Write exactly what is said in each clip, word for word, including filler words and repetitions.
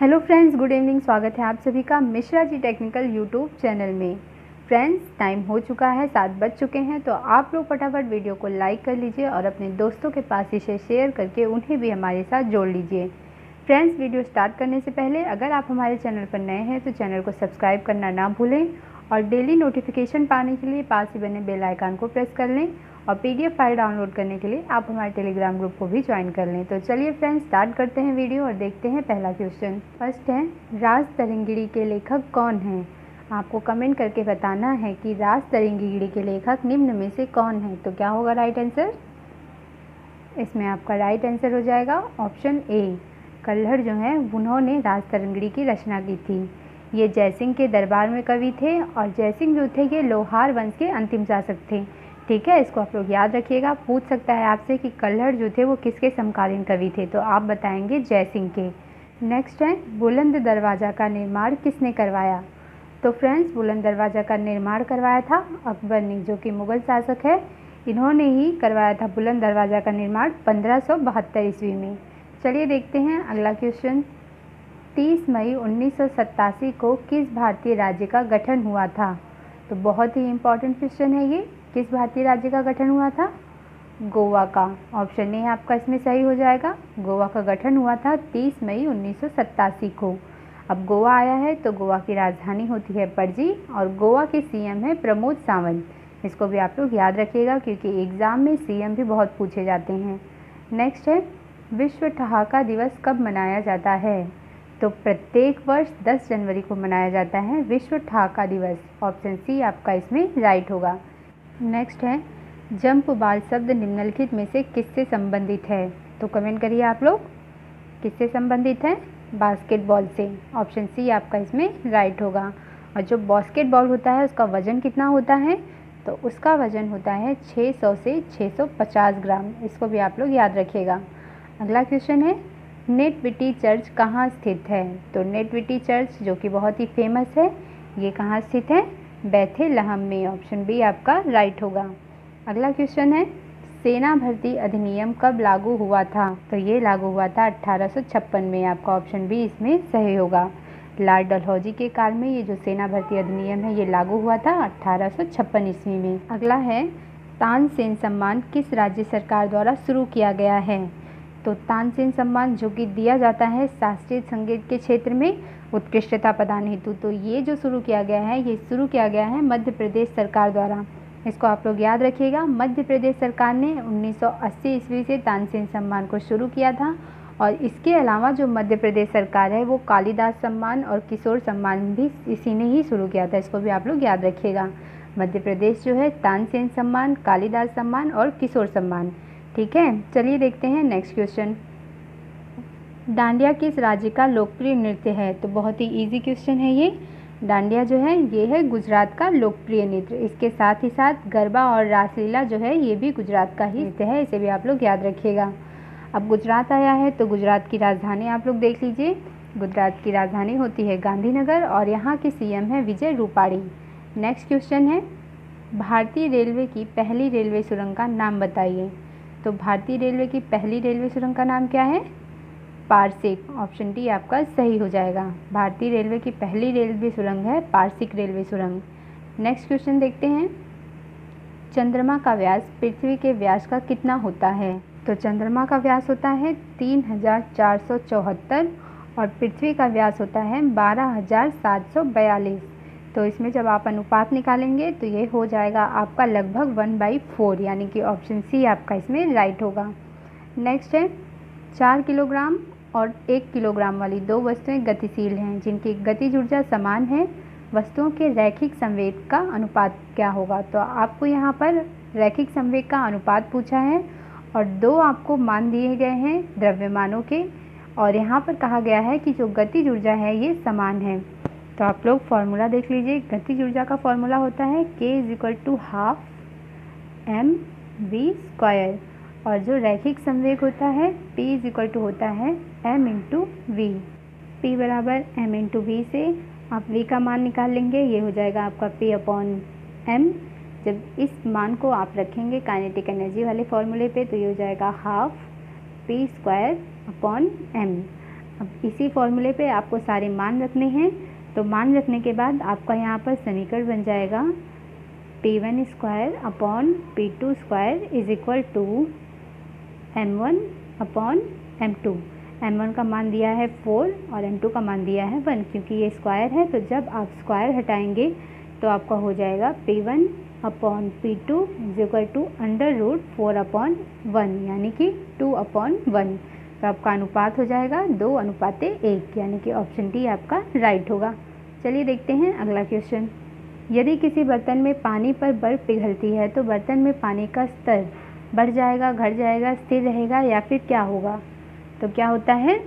Hello friends, good evening. स्वागत है आप सभी का Mishra ji technical YouTube channel में। फ्रेंड्स, टाइम हो चुका है, सात बज चुके हैं, तो आप लोग फटाफट वीडियो को लाइक कर लीजिए और अपने दोस्तों के पास इसे शेयर करके उन्हें भी हमारे साथ जोड़ लीजिए। फ्रेंड्स, वीडियो स्टार्ट करने से पहले अगर आप हमारे चैनल पर नए हैं तो चैनल को सब्सक्राइब करना ना भूलें और डेली नोटिफिकेशन पाने के लिए पास ही बने बेल आइकन को प्रेस कर लें और पीडीएफ फाइल डाउनलोड करने के लिए आप हमारे टेलीग्राम ग्रुप को भी ज्वाइन कर लें। तो चलिए फ्रेंड्स, स्टार्ट करते हैं वीडियो और देखते हैं पहला क्वेश्चन। फर्स्ट है, राज तरंगिणी के लेखक कौन हैं? आपको कमेंट करके बताना है कि राज तरंगिणी के लेखक निम्न में से कौन है। तो क्या होगा राइट आंसर? इसमें आपका राइट आंसर हो जाएगा ऑप्शन ए। कल्हड़ जो है उन्होंने राज तरंगिणी की रचना की थी। ये जयसिंह के दरबार में कवि थे और जयसिंह जो थे ये लोहार वंश के अंतिम शासक थे। ठीक है, इसको आप लोग याद रखिएगा। पूछ सकता है आपसे कि कल्हड़ जो थे वो किसके समकालीन कवि थे, तो आप बताएंगे जयसिंह के। नेक्स्ट है, बुलंद दरवाज़ा का निर्माण किसने करवाया? तो फ्रेंड्स, बुलंद दरवाज़ा का निर्माण करवाया था अकबर ने, जो कि मुग़ल शासक है। इन्होंने ही करवाया था बुलंद दरवाज़ा का निर्माण पंद्रह सौ बहत्तर ईस्वी में। चलिए देखते हैं अगला क्वेश्चन। तीस मई उन्नीस सौ सत्तासी को किस भारतीय राज्य का गठन हुआ था? तो बहुत ही इम्पोर्टेंट क्वेश्चन है ये। किस भारतीय राज्य का गठन हुआ था? गोवा का। ऑप्शन ए आपका इसमें सही हो जाएगा। गोवा का गठन हुआ था तीस मई उन्नीस सौ सत्तासी को। अब गोवा आया है तो गोवा की राजधानी होती है पणजी और गोवा के सीएम है प्रमोद सावंत। इसको भी आप लोग याद रखिएगा क्योंकि एग्ज़ाम में सीएम भी बहुत पूछे जाते हैं। नेक्स्ट है, विश्व ठहाका दिवस कब मनाया जाता है? तो प्रत्येक वर्ष दस जनवरी को मनाया जाता है विश्व ठहाका दिवस। ऑप्शन सी आपका इसमें राइट होगा। नेक्स्ट है, जंप बॉल शब्द निम्नलिखित में से किससे संबंधित है? तो कमेंट करिए आप लोग, किससे संबंधित है? बास्केटबॉल से। ऑप्शन सी आपका इसमें राइट होगा। और जो बास्केटबॉल होता है उसका वज़न कितना होता है? तो उसका वज़न होता है छह सौ से छह सौ पचास ग्राम। इसको भी आप लोग याद रखिएगा। अगला क्वेश्चन है, नेटविटी चर्च कहाँ स्थित है? तो नेटविटी चर्च जो कि बहुत ही फेमस है, ये कहाँ स्थित है? बैथेलहम में। ऑप्शन बी आपका राइट होगा। अगला क्वेश्चन है, सेना भर्ती अधिनियम कब लागू हुआ था? तो ये लागू हुआ था अट्ठारह सौ छप्पन में। आपका ऑप्शन बी इसमें सही होगा। लॉर्ड डलहौजी के काल में ये जो सेना भर्ती अधिनियम है ये लागू हुआ था अट्ठारह सौ छप्पन ईस्वी में। अगला है, तानसेन सम्मान किस राज्य सरकार द्वारा शुरू किया गया है? तो तानसेन सम्मान जो कि दिया जाता है शास्त्रीय संगीत के क्षेत्र में उत्कृष्टता प्रदान हेतु, तो ये जो शुरू किया गया है ये शुरू किया गया है मध्य प्रदेश सरकार द्वारा। इसको आप लोग याद रखिएगा। मध्य प्रदेश सरकार ने उन्नीस सौ अस्सी ईस्वी से तानसेन सम्मान को शुरू किया था और इसके अलावा जो मध्य प्रदेश सरकार है वो कालिदास सम्मान और किशोर सम्मान भी इसी ने ही शुरू किया था। इसको भी आप लोग याद रखिएगा। मध्य प्रदेश जो है तानसेन सम्मान, कालिदास सम्मान और किशोर सम्मान। ठीक है, चलिए देखते हैं नेक्स्ट क्वेश्चन। डांडिया किस राज्य का लोकप्रिय नृत्य है? तो बहुत ही इजी क्वेश्चन है ये। डांडिया जो है ये है गुजरात का लोकप्रिय नृत्य। इसके साथ ही साथ गरबा और रासलीला जो है ये भी गुजरात का ही नृत्य है। इसे भी आप लोग याद रखिएगा। अब गुजरात आया है तो गुजरात की राजधानी आप लोग देख लीजिए। गुजरात की राजधानी होती है गांधीनगर और यहाँ की सीएम है विजय रूपाणी। नेक्स्ट क्वेश्चन है, भारतीय रेलवे की पहली रेलवे सुरंग का नाम बताइए। तो भारतीय रेलवे की पहली रेलवे सुरंग का नाम क्या है? पारसिक। ऑप्शन डी आपका सही हो जाएगा। भारतीय रेलवे की पहली रेलवे सुरंग है पारसिक रेलवे सुरंग। नेक्स्ट क्वेश्चन देखते हैं, चंद्रमा का व्यास पृथ्वी के व्यास का कितना होता है? तो चंद्रमा का व्यास होता है तीन हजार चार सौ चौहत्तर और पृथ्वी का व्यास होता है बारह हजार सात सौ बयालीस। तो इसमें जब आप अनुपात निकालेंगे तो ये हो जाएगा आपका लगभग वन बाई फोर, यानी कि ऑप्शन सी आपका इसमें राइट होगा। नेक्स्ट है, चार किलोग्राम और एक किलोग्राम वाली दो वस्तुएं गतिशील हैं जिनकी गतिज ऊर्जा समान है। वस्तुओं के रैखिक संवेग का अनुपात क्या होगा? तो आपको यहाँ पर रैखिक संवेग का अनुपात पूछा है और दो आपको मान दिए गए हैं द्रव्यमानों के और यहाँ पर कहा गया है कि जो गतिज ऊर्जा है ये समान है। तो आप लोग फॉर्मूला देख लीजिए। गतिज ऊर्जा का फॉर्मूला होता है K is equal to half M V square और जो रैखिक संवेग होता है P इज इक्वल टू होता है m इंटू वी। पी बराबर m इंटू वी से आप v का मान निकाल लेंगे, ये हो जाएगा आपका P अपॉन m। जब इस मान को आप रखेंगे काइनेटिक एनर्जी वाले फॉर्मूले पे तो ये हो जाएगा half P square upon m। अब इसी फॉर्मूले पे आपको सारे मान रखने हैं। तो मान रखने के बाद आपका यहाँ पर समीकरण बन जाएगा P one square upon P two square is equal to M one upon M two. M one का मान दिया है फोर और एम टू का मान दिया है वन, क्योंकि ये स्क्वायर है तो जब आप स्क्वायर हटाएंगे तो आपका हो जाएगा P one upon P two is equal to under root four upon one, यानी कि टू अपॉन वन। तो आपका अनुपात हो जाएगा दो अनुपाते एक, यानी कि ऑप्शन डी आपका राइट होगा। चलिए देखते हैं अगला क्वेश्चन। यदि किसी बर्तन में पानी पर बर्फ़ पिघलती है तो बर्तन में पानी का स्तर बढ़ जाएगा, घट जाएगा, स्थिर रहेगा या फिर क्या होगा? तो क्या होता है?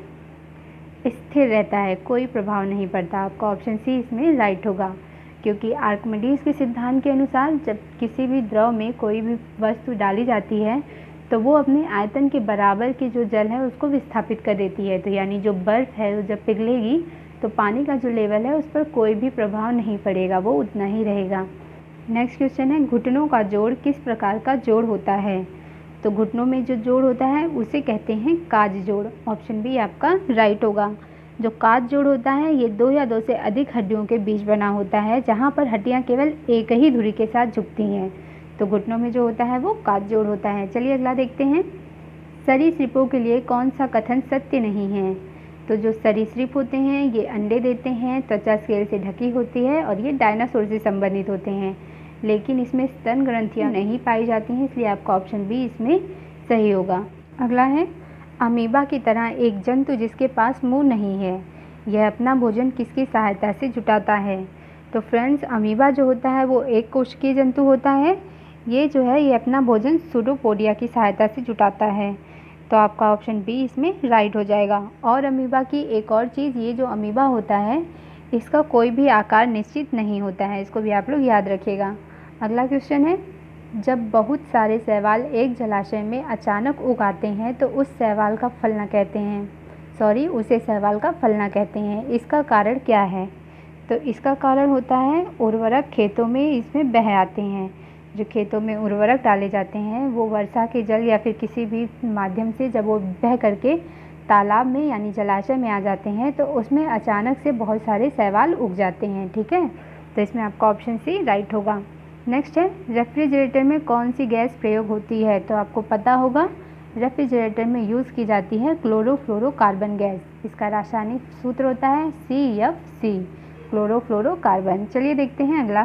स्थिर रहता है, कोई प्रभाव नहीं पड़ता। आपका ऑप्शन सी इसमें राइट होगा, क्योंकि आर्किमिडीज के सिद्धांत के अनुसार जब किसी भी द्रव में कोई भी वस्तु डाली जाती है तो वो अपने आयतन के बराबर की जो जल है उसको विस्थापित कर देती है। तो यानी जो बर्फ़ है वो जब पिघलेगी तो पानी का जो लेवल है उस पर कोई भी प्रभाव नहीं पड़ेगा, वो उतना ही रहेगा। नेक्स्ट क्वेश्चन है, घुटनों का जोड़ किस प्रकार का जोड़ होता है? तो घुटनों में जो जोड़ होता है उसे कहते हैं काज जोड़। ऑप्शन बी आपका राइट होगा। जो काज जोड़ होता है ये दो या दो से अधिक हड्डियों के बीच बना होता है, जहाँ पर हड्डियाँ केवल एक ही धुरी के साथ झुकती हैं। तो घुटनों में जो होता है वो काज जोड़ होता है। चलिए अगला देखते हैं। सरीसृपों के लिए कौन सा कथन सत्य नहीं है? तो जो सरीसृप होते हैं ये अंडे देते हैं, त्वचा स्केल से ढकी होती है और ये डायनासोर से संबंधित होते हैं, लेकिन इसमें स्तन ग्रंथियाँ नहीं पाई जाती हैं, इसलिए आपका ऑप्शन बी इसमें सही होगा। अगला है, अमीबा की तरह एक जंतु जिसके पास मुंह नहीं है, यह अपना भोजन किसकी सहायता से जुटाता है? तो फ्रेंड्स, अमीबा जो होता है वो एक कोशिकीय जंतु होता है। ये जो है ये अपना भोजन सूडोपोडिया की सहायता से जुटाता है। तो आपका ऑप्शन बी इसमें राइट हो जाएगा। और अमीबा की एक और चीज़, ये जो अमीबा होता है इसका कोई भी आकार निश्चित नहीं होता है, इसको भी आप लोग याद रखिएगा। अगला क्वेश्चन है, जब बहुत सारे शैवाल एक जलाशय में अचानक उग आते हैं तो उस शैवाल का फलना कहते हैं सॉरी उसे शैवाल का फलना कहते हैं। इसका कारण क्या है? तो इसका कारण होता है उर्वरक खेतों में इसमें बह आते हैं। जो खेतों में उर्वरक डाले जाते हैं वो वर्षा के जल या फिर किसी भी माध्यम से जब वो बह करके तालाब में यानी जलाशय में आ जाते हैं तो उसमें अचानक से बहुत सारे शैवाल उग जाते हैं। ठीक है, तो इसमें आपका ऑप्शन सी राइट होगा। नेक्स्ट है, रेफ्रिजरेटर में कौन सी गैस प्रयोग होती है? तो आपको पता होगा रेफ्रिजरेटर में यूज़ की जाती है क्लोरोफ्लोरोकार्बन गैस। इसका रासायनिक सूत्र होता है सी एफ सी, क्लोरोफ्लोरोकार्बन। चलिए देखते हैं अगला।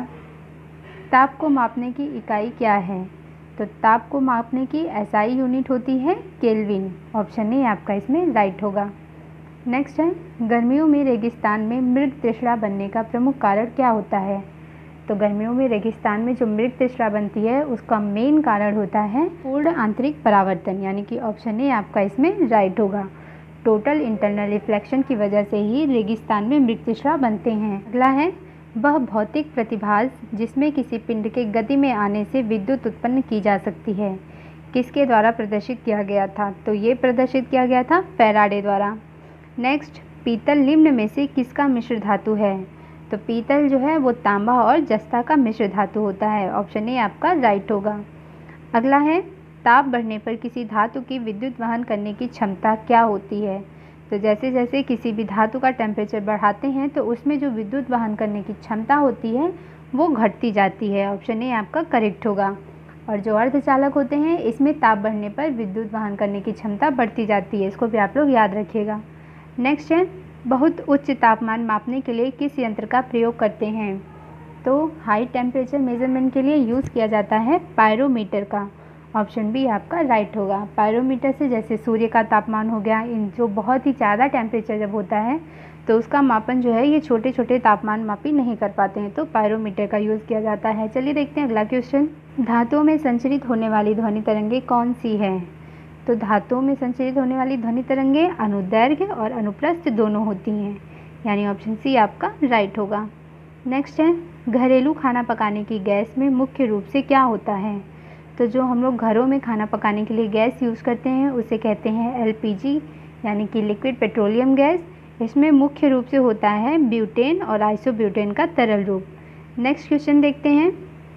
ताप को मापने की इकाई क्या है? तो ताप को मापने की एसआई यूनिट होती है केल्विन। ऑप्शन ए आपका इसमें राइट होगा। नेक्स्ट है, गर्मियों में रेगिस्तान में मृग तृष्णा बनने का प्रमुख कारण क्या होता है? तो गर्मियों में रेगिस्तान में जो मृग तृष्णा बनती है उसका मेन कारण होता है पूर्ण आंतरिक परावर्तन, यानी कि ऑप्शन ए आपका इसमें राइट होगा। टोटल इंटरनल रिफ्लेक्शन की वजह से ही रेगिस्तान में मृग तृष्णा बनते हैं। अगला है, वह भौतिक प्रतिभास जिसमें किसी पिंड के गति में आने से विद्युत उत्पन्न की जा सकती है, किसके द्वारा प्रदर्शित किया गया था? तो ये प्रदर्शित किया गया था फैराडे द्वारा। नेक्स्ट, पीतल निम्न में से किसका मिश्र धातु है? तो पीतल जो है वो तांबा और जस्ता का मिश्र धातु होता है। ऑप्शन ए आपका राइट होगा। अगला है, ताप बढ़ने पर किसी धातु की विद्युत वहन करने की क्षमता क्या होती है? तो जैसे जैसे किसी भी धातु का टेम्परेचर बढ़ाते हैं तो उसमें जो विद्युत वहन करने की क्षमता होती है वो घटती जाती है। ऑप्शन ए आपका करेक्ट होगा। और जो अर्धचालक होते हैं इसमें ताप बढ़ने पर विद्युत वहन करने की क्षमता बढ़ती जाती है, इसको भी आप लोग याद रखिएगा। नेक्स्ट है, बहुत उच्च तापमान मापने के लिए किस यंत्र का प्रयोग करते हैं? तो हाई टेम्परेचर मेजरमेंट के लिए यूज़ किया जाता है पायरोमीटर का। ऑप्शन बी आपका राइट होगा। पायरोमीटर से जैसे सूर्य का तापमान हो गया, इन जो बहुत ही ज़्यादा टेम्परेचर जब होता है तो उसका मापन जो है ये छोटे छोटे तापमान मापी नहीं कर पाते हैं, तो पायरोमीटर का यूज़ किया जाता है। चलिए देखते हैं अगला क्वेश्चन। धातुओं में संचरित होने वाली ध्वनि तरंगे कौन सी है? तो धातुओं में संचरित होने वाली ध्वनि तरंगे अनुदैर्घ्य और अनुप्रस्थ दोनों होती हैं, यानी ऑप्शन सी आपका राइट होगा। नेक्स्ट है, घरेलू खाना पकाने की गैस में मुख्य रूप से क्या होता है? तो जो हम लोग घरों में खाना पकाने के लिए गैस यूज़ करते हैं उसे कहते हैं एल पी जी, यानी कि लिक्विड पेट्रोलियम गैस। इसमें मुख्य रूप से होता है ब्यूटेन और आइसोब्यूटेन का तरल रूप। नेक्स्ट क्वेश्चन देखते हैं,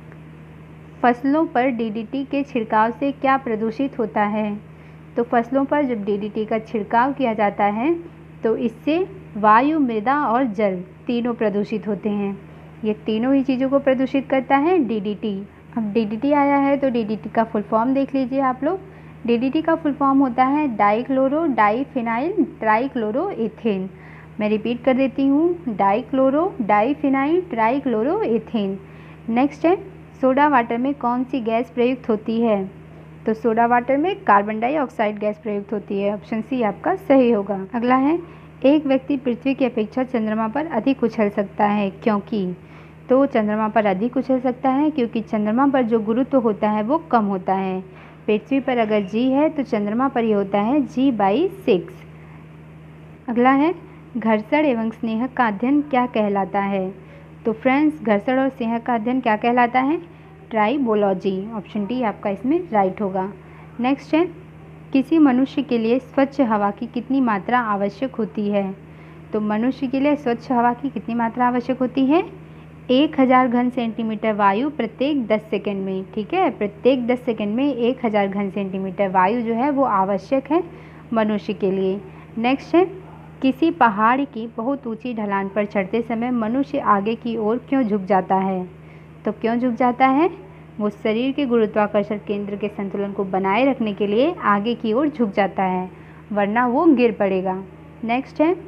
फसलों पर डी डी टी के छिड़काव से क्या प्रदूषित होता है? तो फसलों पर जब डी डी टी का छिड़काव किया जाता है तो इससे वायु, मृदा और जल तीनों प्रदूषित होते हैं। ये तीनों ही चीज़ों को प्रदूषित करता है डी डी टी। अब डी डी टी आया है तो डी डी टी का फुल फॉर्म देख लीजिए आप लोग। डी डी टी का फुल फॉर्म होता है डाइक्लोरो डाइफिनाइल ट्राइक्लोरोएथेन। मैं रिपीट कर देती हूँ, डाइक्लोरो डाइफिनाइल ट्राइक्लोरोएथेन। नेक्स्ट है, सोडा वाटर में कौन सी गैस प्रयुक्त होती है? तो सोडा वाटर में कार्बन डाइऑक्साइड गैस प्रयुक्त होती है। ऑप्शन सी आपका सही होगा। अगला है, एक व्यक्ति पृथ्वी की अपेक्षा चंद्रमा पर अधिक उछल सकता है क्योंकि? तो चंद्रमा पर अधिक उछल सकता है क्योंकि चंद्रमा पर जो गुरुत्व होता है वो कम होता है। पृथ्वी पर अगर जी है तो चंद्रमा पर ही होता है जी बाई सिक्स। अगला है, घर्षण एवं स्नेहक का अध्ययन क्या कहलाता है? तो फ्रेंड्स, घर्षण और स्नेहक का अध्ययन क्या कहलाता है? ट्राइबोलॉजी। ऑप्शन डी आपका इसमें राइट होगा। नेक्स्ट है, किसी मनुष्य के लिए स्वच्छ हवा की कितनी मात्रा आवश्यक होती है? तो मनुष्य के लिए स्वच्छ हवा की कितनी मात्रा आवश्यक होती है? एक हज़ार घन सेंटीमीटर वायु प्रत्येक दस सेकंड में। ठीक है, प्रत्येक दस सेकंड में एक हज़ार घन सेंटीमीटर वायु जो है वो आवश्यक है मनुष्य के लिए। नेक्स्ट है, किसी पहाड़ की बहुत ऊंची ढलान पर चढ़ते समय मनुष्य आगे की ओर क्यों झुक जाता है? तो क्यों झुक जाता है? वो शरीर के गुरुत्वाकर्षण केंद्र के संतुलन को बनाए रखने के लिए आगे की ओर झुक जाता है, वरना वो गिर पड़ेगा। नेक्स्ट है,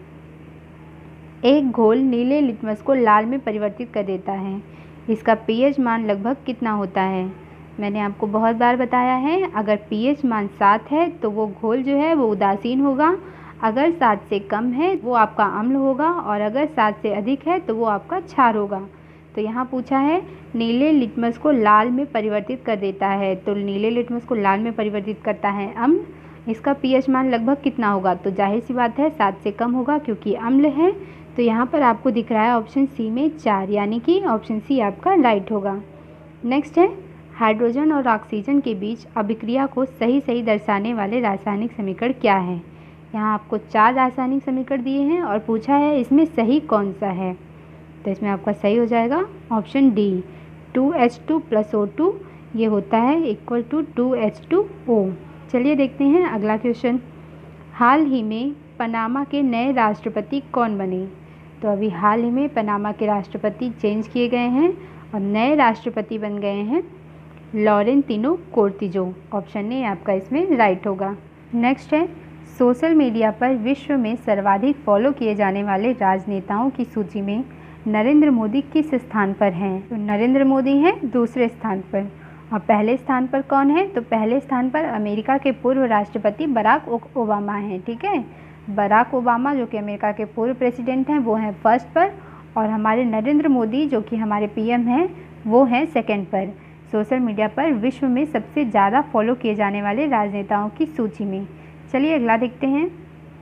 एक घोल नीले लिटमस को लाल में परिवर्तित कर देता है। इसका पीएच मान लगभग कितना होता है? मैंने आपको बहुत बार बताया है, अगर पीएच मान सात है तो वो घोल जो है वो उदासीन होगा, अगर सात से कम है वो आपका अम्ल होगा, और अगर सात से अधिक है तो वो आपका क्षार होगा। तो यहाँ पूछा है नीले लिटमस को लाल में परिवर्तित कर देता है, तो नीले लिटमस को लाल में परिवर्तित करता है अम्ल। इसका पीएच मान लगभग कितना होगा? तो जाहिर सी बात है सात से कम होगा क्योंकि अम्ल है। तो यहाँ पर आपको दिख रहा है ऑप्शन सी में चार, यानी कि ऑप्शन सी आपका राइट होगा। नेक्स्ट है, हाइड्रोजन और ऑक्सीजन के बीच अभिक्रिया को सही सही दर्शाने वाले रासायनिक समीकरण क्या है? यहाँ आपको चार रासायनिक समीकरण दिए हैं और पूछा है इसमें सही कौन सा है? तो इसमें आपका सही हो जाएगा option D, two H two plus O two ये होता है equal to two H two O. चलिए देखते हैं अगला क्वेश्चन। हाल ही में पनामा के नए राष्ट्रपति कौन बने? तो अभी हाल ही में पनामा के राष्ट्रपति चेंज किए गए हैं और नए राष्ट्रपति बन गए हैं लॉरेंटिनो कोर्टिजो। ऑप्शन ए आपका इसमें राइट होगा। नेक्स्ट है, सोशल मीडिया पर विश्व में सर्वाधिक फॉलो किए जाने वाले राजनेताओं की सूची में नरेंद्र मोदी किस स्थान पर हैं? तो नरेंद्र मोदी हैं दूसरे स्थान पर, और पहले स्थान पर कौन है? तो पहले स्थान पर अमेरिका के पूर्व राष्ट्रपति बराक ओबामा हैं। ठीक है, बराक ओबामा जो कि अमेरिका के पूर्व प्रेसिडेंट हैं वो हैं फर्स्ट पर, और हमारे नरेंद्र मोदी जो कि हमारे पीएम हैं वो हैं सेकंड पर, सोशल मीडिया पर विश्व में सबसे ज़्यादा फॉलो किए जाने वाले राजनेताओं की सूची में। चलिए अगला देखते हैं।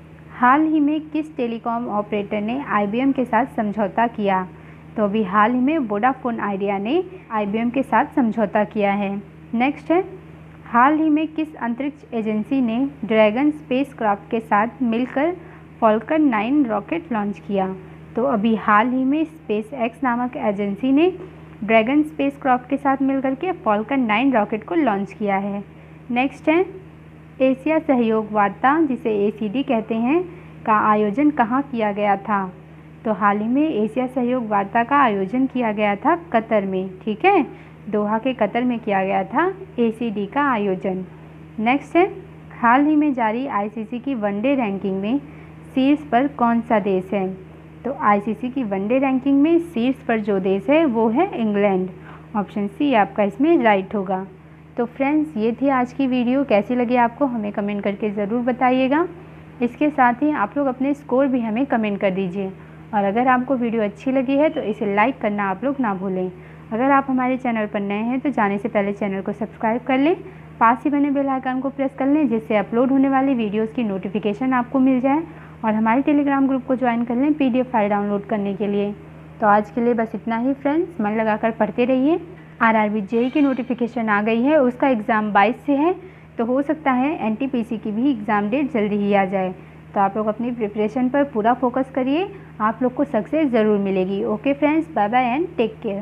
हाल ही में किस टेलीकॉम ऑपरेटर ने आईबीएम के साथ समझौता किया? तो अभी हाल ही में वोडाफोन आइडिया ने आईबीएम के साथ समझौता किया है। नेक्स्ट है, हाल ही में किस अंतरिक्ष एजेंसी ने ड्रैगन स्पेसक्राफ्ट के साथ मिलकर फॉल्कन नाइन रॉकेट लॉन्च किया? तो अभी हाल ही में स्पेस एक्स नामक एजेंसी ने ड्रैगन स्पेसक्राफ्ट के साथ मिलकर के फॉल्कन नाइन रॉकेट को लॉन्च किया है। नेक्स्ट है, एशिया सहयोग वार्ता जिसे ए सी डी कहते हैं का आयोजन कहाँ किया गया था? तो हाल ही में एशिया सहयोग वार्ता का आयोजन किया गया था कतर में। ठीक है, दोहा के कतर में किया गया था ए सी डी का आयोजन। नेक्स्ट है, हाल ही में जारी आई सी सी की वनडे रैंकिंग में शीर्ष पर कौन सा देश है? तो आई सी सी की वनडे रैंकिंग में शीर्ष पर जो देश है वो है इंग्लैंड। ऑप्शन सी आपका इसमें राइट होगा। तो फ्रेंड्स, ये थी आज की वीडियो। कैसी लगी आपको हमें कमेंट करके ज़रूर बताइएगा। इसके साथ ही आप लोग अपने स्कोर भी हमें कमेंट कर दीजिए, और अगर आपको वीडियो अच्छी लगी है तो इसे लाइक करना आप लोग ना भूलें। अगर आप हमारे चैनल पर नए हैं तो जाने से पहले चैनल को सब्सक्राइब कर लें, पास ही बने बेल आइकन को प्रेस कर लें जिससे अपलोड होने वाली वीडियोस की नोटिफिकेशन आपको मिल जाए, और हमारे टेलीग्राम ग्रुप को ज्वाइन कर लें पीडीएफ फाइल डाउनलोड करने के लिए। तो आज के लिए बस इतना ही फ्रेंड्स, मन लगाकर पढ़ते रहिए। आरआरबी जेई की नोटिफिकेशन आ गई है, उसका एग्ज़ाम बाईस से है, तो हो सकता है एनटीपीसी की भी एग्ज़ाम डेट जल्दी ही आ जाए। तो आप लोग अपनी प्रिपरेशन पर पूरा फोकस करिए, आप लोग को सक्सेस ज़रूर मिलेगी। Okay friends, bye bye and take care.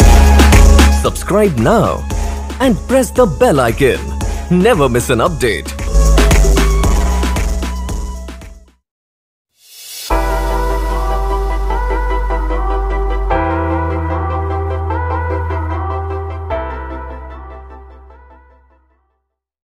Subscribe now and press the bell icon. Never miss an update.